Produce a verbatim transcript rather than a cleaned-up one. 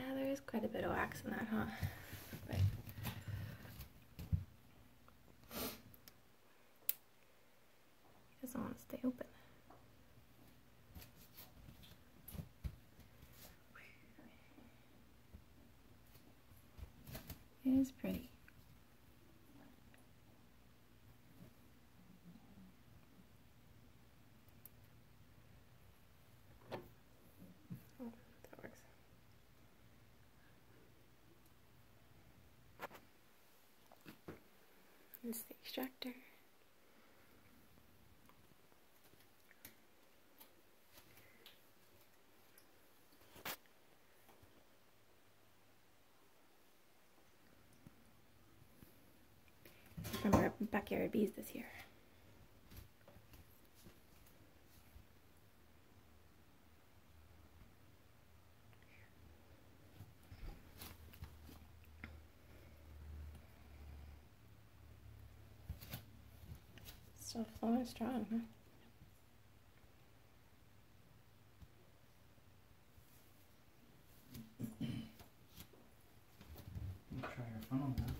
Yeah, there is quite a bit of wax in that, huh? But it doesn't want to stay open. It is pretty. Oh, that works. It's the extractor. From our backyard bees this year. Still flowing strong, huh? Try your funnel now.